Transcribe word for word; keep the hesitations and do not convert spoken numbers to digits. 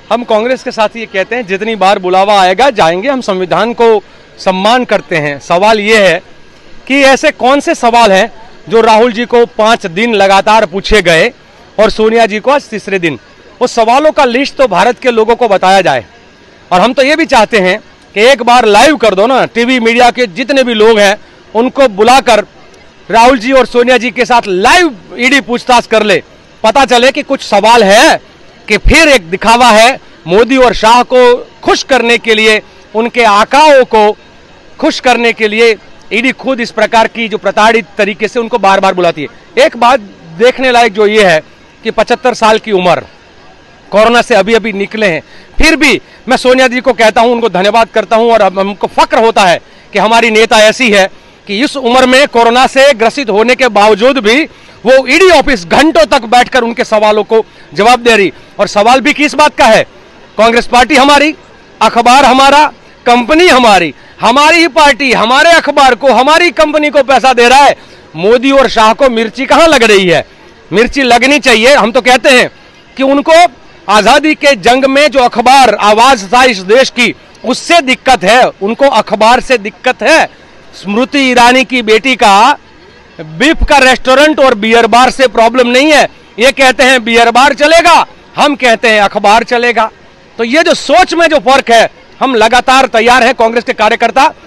हम कांग्रेस के साथ ये कहते हैं, जितनी बार बुलावा आएगा जाएंगे, हम संविधान को सम्मान करते हैं। सवाल ये है कि ऐसे कौन से सवाल हैं जो राहुल जी को पांच दिन लगातार पूछे गए और सोनिया जी को आज तीसरे दिन। उस सवालों का लिस्ट तो भारत के लोगों को बताया जाए। और हम तो ये भी चाहते हैं कि एक बार लाइव कर दो ना, टीवी मीडिया के जितने भी लोग हैं उनको बुलाकर राहुल जी और सोनिया जी के साथ लाइव ईडी पूछताछ कर ले, पता चले कि कुछ सवाल है कि फिर एक दिखावा है मोदी और शाह को खुश करने के लिए, उनके आकाओं को खुश करने के लिए ईडी खुद इस प्रकार की जो प्रताड़ित तरीके से उनको बार बार बुलाती है। एक बात देखने लायक जो ये है कि पचहत्तर साल की उम्र, कोरोना से अभी अभी निकले हैं, फिर भी मैं सोनिया जी को कहता हूं, उनको धन्यवाद करता हूं और हमको फक्र होता है कि हमारी नेता ऐसी है कि इस उम्र में कोरोना से ग्रसित होने के बावजूद भी वो ईडी ऑफिस घंटों तक बैठकर उनके सवालों को जवाब दे रही। और सवाल भी किस बात का है? कांग्रेस पार्टी हमारी, अखबार हमारा, कंपनी हमारी, हमारी ही पार्टी हमारे अखबार को, हमारी कंपनी को पैसा दे रहा है। मोदी और शाह को मिर्ची कहां लग रही है? मिर्ची लगनी चाहिए। हम तो कहते हैं कि उनको आजादी के जंग में जो अखबार आवाज था इस देश की, उससे दिक्कत है, उनको अखबार से दिक्कत है। स्मृति ईरानी की बेटी का बीफ का रेस्टोरेंट और बियर बार से प्रॉब्लम नहीं है। ये कहते हैं बियर बार चलेगा, हम कहते हैं अखबार चलेगा। तो ये जो सोच में जो फर्क है, हम लगातार तैयार हैं कांग्रेस के कार्यकर्ता